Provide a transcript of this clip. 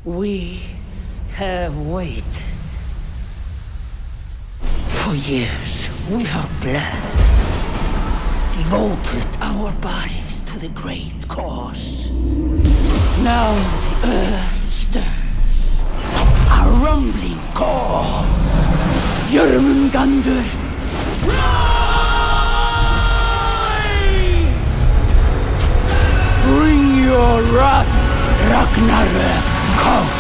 We have waited. For years, we have bled, devoted our bodies to the great cause. Now the earth stirs, a rumbling cause. Jörmungandur, rise! Bring your wrath, Ragnarök comes.